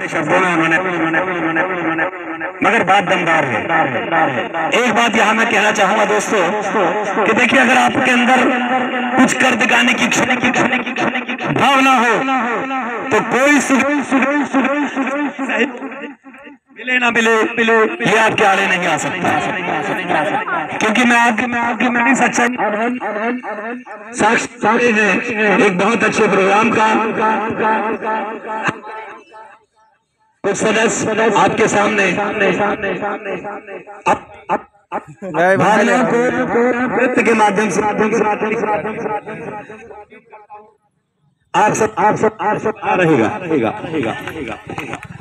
शब्दों में उन्होंने मगर बात दमदार है। एक बात यहाँ मैं कहना चाहूंगा दोस्तों कि देखिए, अगर आपके अंदर कुछ कर दिखाने की भावना हो तो कोई मिले ना मिले ये आपके आड़े नहीं आ सकता, क्योंकि मैं आपकी सच्चाई साक्षी है एक बहुत अच्छे प्रोग्राम का। कुछ सदस्य आपके सामने भावना को नृत्य के माध्यम से आप सब आ रहेगा।